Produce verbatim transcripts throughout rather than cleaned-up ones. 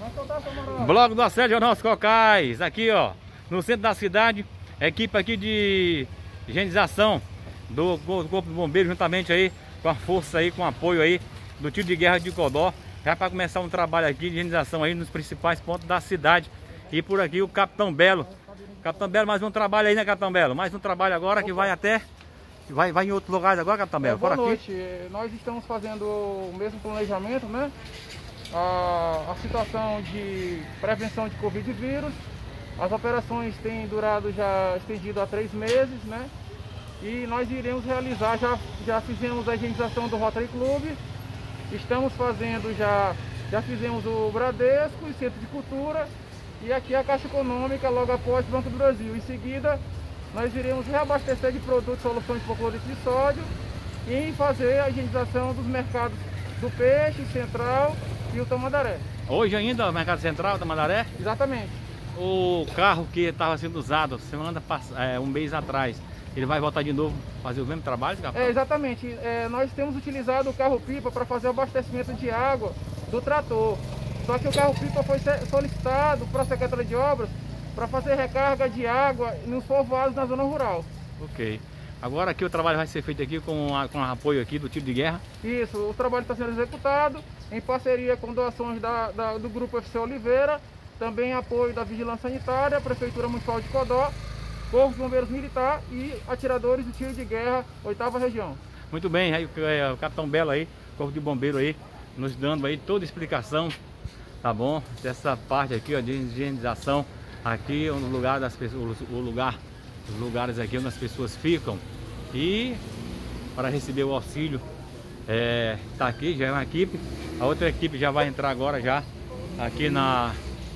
Bloco do Assédio Nossos Cocais, aqui ó, no centro da cidade, equipe aqui de higienização do Corpo de Bombeiros, juntamente aí com a força aí, com o apoio aí do Tiro de Guerra de Codó, já para começar um trabalho aqui de higienização aí nos principais pontos da cidade. E por aqui o Capitão Belo. Capitão Belo, mais um trabalho aí, né, Capitão Belo? Mais um trabalho agora que vai até... Vai, vai em outros lugares agora, Capitão Belo? É, boa Fora noite. Aqui. Nós estamos fazendo o mesmo planejamento, né? A, a situação de prevenção de Covid vírus. As operações têm durado já estendido há três meses, né? E nós iremos realizar, já, já fizemos a higienização do Rotary Club. Estamos fazendo já, já fizemos o Bradesco e Centro de Cultura. E aqui a Caixa Econômica, logo após o Banco do Brasil. Em seguida, nós iremos reabastecer de produtos soluções de hipoclorito de sódio e fazer a higienização dos mercados do Peixe, Central e o Tamandaré. Hoje ainda o Mercado Central, Tamandaré? Exatamente. O carro que estava sendo usado semana passada, é, um mês atrás, ele vai voltar de novo fazer o mesmo trabalho, capitão? É, exatamente. É, nós temos utilizado o carro-pipa para fazer o abastecimento de água do trator. Só que o carro-pipa foi solicitado para a Secretaria de Obras para fazer recarga de água nos povoados na zona rural. Ok. Agora aqui o trabalho vai ser feito aqui com, a, com o apoio aqui do Tiro de Guerra? Isso, o trabalho está sendo executado em parceria com doações da, da, do Grupo F C Oliveira, também apoio da Vigilância Sanitária, Prefeitura Municipal de Codó, Corpo de Bombeiros Militar e atiradores do Tiro de Guerra, oitava Região. Muito bem, aí o Capitão Belo aí, Corpo de Bombeiro aí, nos dando aí toda a explicação, tá bom? Dessa parte aqui, ó, de higienização. Aqui é o lugar das pessoas, o lugar, os lugares aqui onde as pessoas ficam. E para receber o auxílio, é, tá aqui, já é uma equipe. A outra equipe já vai entrar agora já aqui na,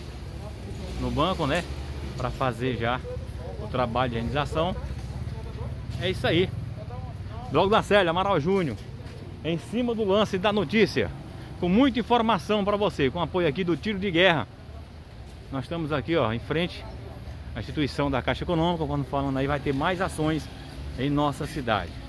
no banco, né? Para fazer já o trabalho de higienização. É isso aí. Bloco da Célia, Amaral Júnior, em cima do lance da notícia, com muita informação para você, com apoio aqui do Tiro de Guerra. Nós estamos aqui, ó, em frente à instituição da Caixa Econômica, quando falando aí vai ter mais ações em nossa cidade.